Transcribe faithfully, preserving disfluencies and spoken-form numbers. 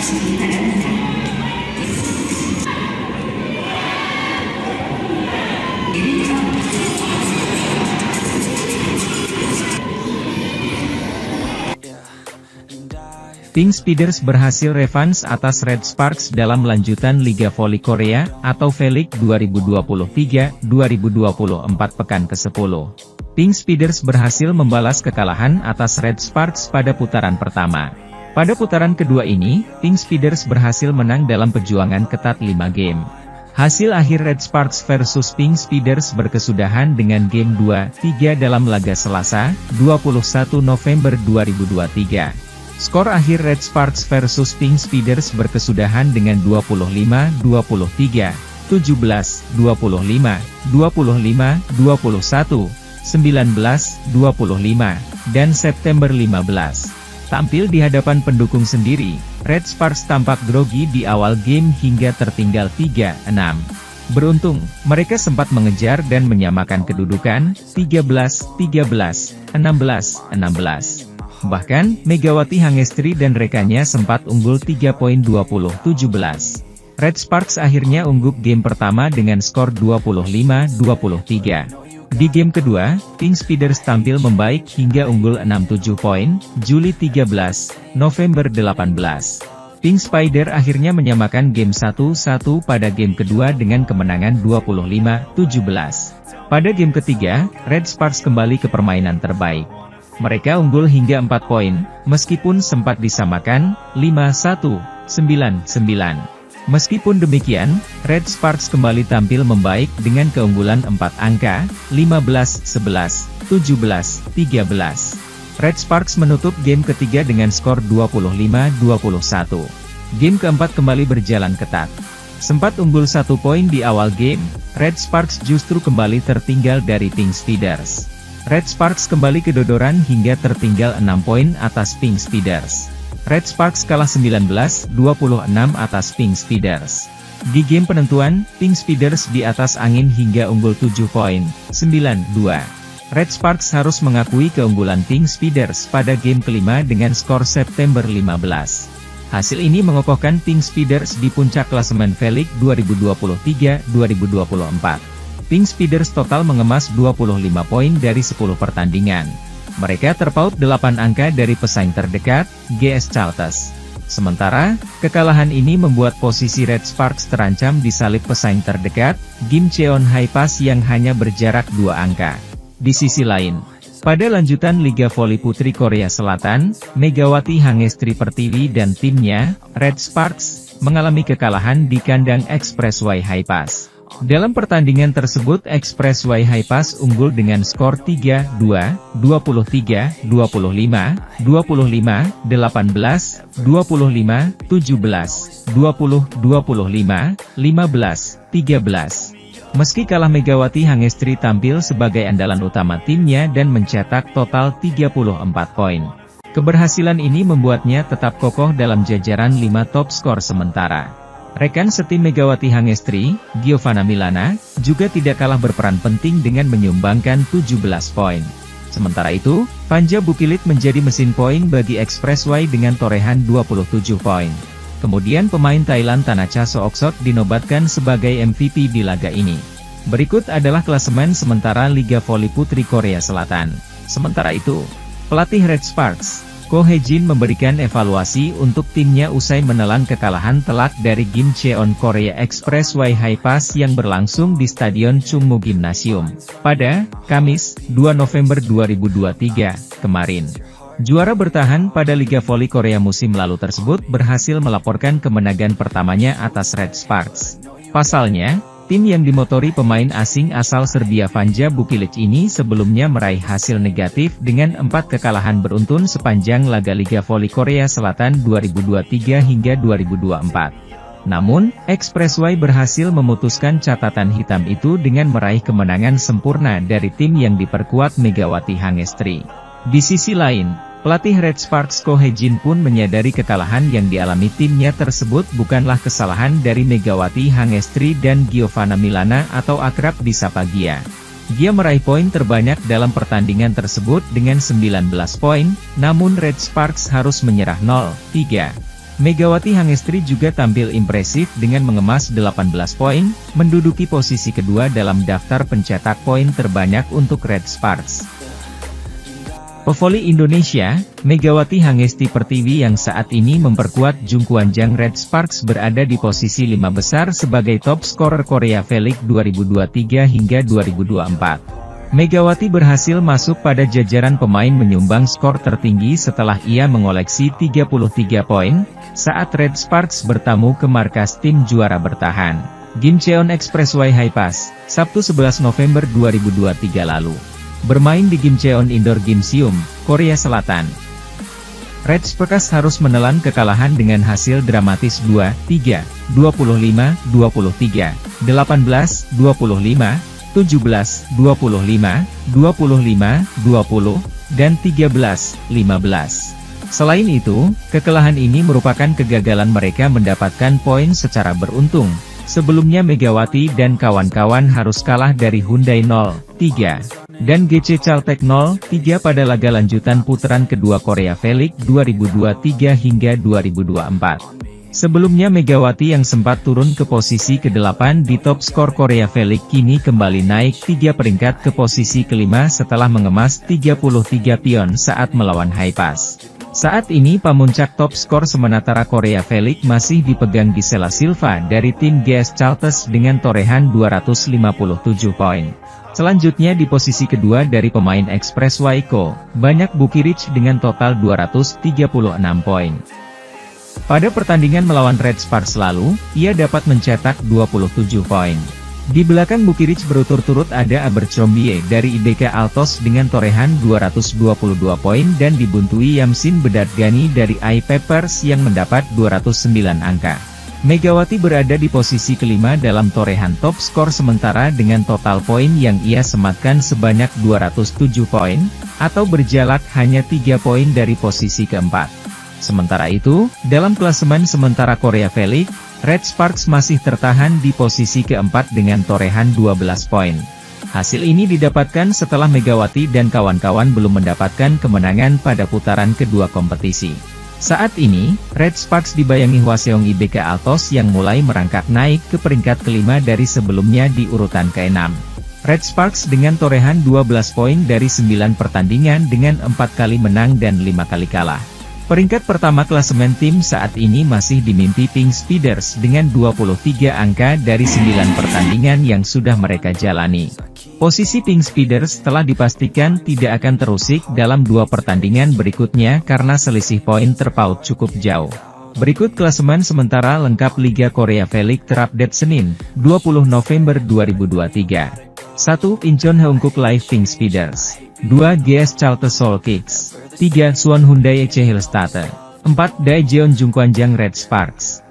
Pink Speeders berhasil revans atas Red Sparks dalam lanjutan Liga Voli Korea, atau V-League dua ribu dua puluh tiga dua ribu dua puluh empat pekan ke sepuluh. Pink Speeders berhasil membalas kekalahan atas Red Sparks pada putaran pertama. Pada putaran kedua ini, Pink Speeders berhasil menang dalam perjuangan ketat lima game. Hasil akhir Red Sparks versus Pink Speeders berkesudahan dengan game dua tiga dalam laga Selasa, dua puluh satu November dua ribu dua puluh tiga. Skor akhir Red Sparks versus Pink Speeders berkesudahan dengan dua puluh lima dua puluh tiga, tujuh belas dua puluh lima, dua puluh lima dua puluh satu, sembilan belas dua puluh lima, dan September lima belas. Tampil di hadapan pendukung sendiri, Red Sparks tampak grogi di awal game hingga tertinggal tiga enam. Beruntung, mereka sempat mengejar dan menyamakan kedudukan, tiga belas tiga belas, enam belas enam belas. Bahkan, Megawati Hangestri dan rekannya sempat unggul tiga poin dua puluh tujuh belas. Red Sparks akhirnya unggul game pertama dengan skor dua puluh lima dua puluh tiga. Di game kedua, Pink Speeders tampil membaik hingga unggul enam tujuh poin, Juli tiga belas, November delapan belas. Pink Spider akhirnya menyamakan game satu satu pada game kedua dengan kemenangan dua puluh lima tujuh belas. Pada game ketiga, Red Sparks kembali ke permainan terbaik. Mereka unggul hingga empat poin, meskipun sempat disamakan, lima satu, sembilan sembilan. Meskipun demikian, Red Sparks kembali tampil membaik dengan keunggulan empat angka, lima belas sebelas, tujuh belas tiga belas. Red Sparks menutup game ketiga dengan skor dua puluh lima dua puluh satu. Game keempat kembali berjalan ketat. Sempat unggul satu poin di awal game, Red Sparks justru kembali tertinggal dari Pink Speeders. Red Sparks kembali kedodoran hingga tertinggal enam poin atas Pink Speeders. Red Sparks kalah sembilan belas dua puluh enam atas Pink Speeders. Di game penentuan, Pink Speeders di atas angin hingga unggul tujuh poin, sembilan dua. Red Sparks harus mengakui keunggulan Pink Speeders pada game kelima dengan skor September lima belas. Hasil ini mengokohkan Pink Speeders di puncak klasemen V-League dua ribu dua puluh tiga dua ribu dua puluh empat. Pink Speeders total mengemas dua puluh lima poin dari sepuluh pertandingan. Mereka terpaut delapan angka dari pesaing terdekat, G S Charles. Sementara, kekalahan ini membuat posisi Red Sparks terancam di salib pesaing terdekat, Gimcheon Haipas yang hanya berjarak dua angka. Di sisi lain, pada lanjutan Liga Voli Putri Korea Selatan, Megawati Hangestri Pertiwi dan timnya, Red Sparks, mengalami kekalahan di kandang Expressway Haipas. Dalam pertandingan tersebut Expressway Haipas unggul dengan skor tiga dua, dua puluh tiga dua puluh lima, dua puluh lima delapan belas, dua puluh lima tujuh belas, dua puluh dua puluh lima, lima belas tiga belas. Meski kalah, Megawati Hangestri tampil sebagai andalan utama timnya dan mencetak total tiga puluh empat poin. Keberhasilan ini membuatnya tetap kokoh dalam jajaran lima top skor sementara. Rekan setim Megawati Hangestri, Giovanna Milana, juga tidak kalah berperan penting dengan menyumbangkan tujuh belas poin. Sementara itu, Panja Bukilit menjadi mesin poin bagi Expressway dengan torehan dua puluh tujuh poin. Kemudian pemain Thailand Tanacha Sooksok dinobatkan sebagai M V P di laga ini. Berikut adalah klasemen sementara Liga Voli Putri Korea Selatan. Sementara itu, pelatih Red Sparks, Ko Hye-jin memberikan evaluasi untuk timnya usai menelan kekalahan telak dari Gimcheon Korea Expressway Haipas yang berlangsung di Stadion Chungmu Gymnasium pada Kamis, dua November dua ribu dua puluh tiga, kemarin. Juara bertahan pada Liga Voli Korea musim lalu tersebut berhasil melaporkan kemenangan pertamanya atas Red Sparks. Pasalnya, tim yang dimotori pemain asing asal Serbia Panja Bukilit ini sebelumnya meraih hasil negatif dengan empat kekalahan beruntun sepanjang laga Liga Voli Korea Selatan dua ribu dua puluh tiga hingga dua ribu dua puluh empat. Namun, Expressway berhasil memutuskan catatan hitam itu dengan meraih kemenangan sempurna dari tim yang diperkuat Megawati Hangestri. Di sisi lain, pelatih Red Sparks Ko Hye-jin pun menyadari kekalahan yang dialami timnya tersebut bukanlah kesalahan dari Megawati Hangestri dan Giovanna Milana atau akrab disapa Gia. Gia meraih poin terbanyak dalam pertandingan tersebut dengan sembilan belas poin, namun Red Sparks harus menyerah nol tiga. Megawati Hangestri juga tampil impresif dengan mengemas delapan belas poin, menduduki posisi kedua dalam daftar pencetak poin terbanyak untuk Red Sparks. Pevoli Indonesia, Megawati Hangesti Pertiwi yang saat ini memperkuat Jungkwanjang Red Sparks berada di posisi lima besar sebagai top scorer Korea V-League dua ribu dua puluh tiga hingga dua ribu dua puluh empat. Megawati berhasil masuk pada jajaran pemain menyumbang skor tertinggi setelah ia mengoleksi tiga puluh tiga poin, saat Red Sparks bertamu ke markas tim juara bertahan, Gimcheon Expressway High-Pass, Sabtu sebelas November dua ribu dua puluh tiga lalu. Bermain di Gimcheon Indoor Gimseum, Korea Selatan. Red Sparks harus menelan kekalahan dengan hasil dramatis dua tiga, dua puluh lima dua puluh tiga, delapan belas dua puluh lima, tujuh belas dua puluh lima, dua puluh lima dua puluh, dan tiga belas lima belas. Selain itu, kekalahan ini merupakan kegagalan mereka mendapatkan poin secara beruntung. Sebelumnya Megawati dan kawan-kawan harus kalah dari Hyundai nol tiga dan G C Caltech nol tiga pada laga lanjutan putaran kedua Korea V-League dua ribu dua puluh tiga hingga dua ribu dua puluh empat. Sebelumnya Megawati yang sempat turun ke posisi kedelapan di top skor Korea V-League kini kembali naik tiga peringkat ke posisi kelima setelah mengemas tiga puluh tiga pion saat melawan High-Pass. Saat ini pamuncak top skor sementara Korea V-League masih dipegang Gisela Silva dari tim G S Caltech dengan torehan dua ratus lima puluh tujuh poin. Selanjutnya di posisi kedua dari pemain Express Waiko, banyak Bukirich dengan total dua ratus tiga puluh enam poin. Pada pertandingan melawan Red Sparks lalu, ia dapat mencetak dua puluh tujuh poin. Di belakang Bukirich berturut-turut ada Abercrombie dari I B K Altos dengan torehan dua ratus dua puluh dua poin dan dibuntui Yamsin Bedargani dari I Papers yang mendapat dua ratus sembilan angka. Megawati berada di posisi kelima dalam torehan top skor sementara dengan total poin yang ia sematkan sebanyak dua ratus tujuh poin, atau berjarak hanya tiga poin dari posisi keempat. Sementara itu, dalam klasemen sementara Korea V-League, Red Sparks masih tertahan di posisi keempat dengan torehan dua belas poin. Hasil ini didapatkan setelah Megawati dan kawan-kawan belum mendapatkan kemenangan pada putaran kedua kompetisi. Saat ini, Red Sparks dibayangi Hwaseong I B K Altos yang mulai merangkak naik ke peringkat kelima dari sebelumnya di urutan keenam. Red Sparks dengan torehan dua belas poin dari sembilan pertandingan dengan empat kali menang dan lima kali kalah. Peringkat pertama klasemen tim saat ini masih dimimpi Pink Speeders dengan dua puluh tiga angka dari sembilan pertandingan yang sudah mereka jalani. Posisi Pink Speeders telah dipastikan tidak akan terusik dalam dua pertandingan berikutnya karena selisih poin terpaut cukup jauh. Berikut klasemen sementara lengkap Liga Korea V-League terupdate Senin, dua puluh November dua ribu dua puluh tiga. satu. Incheon Heungkuk Live Pink Speeders. dua. G S Caltech Seoul Kicks. tiga. Suwon Hyundai Echehilstate. empat. Daejeon Jungkwanjang Red Sparks.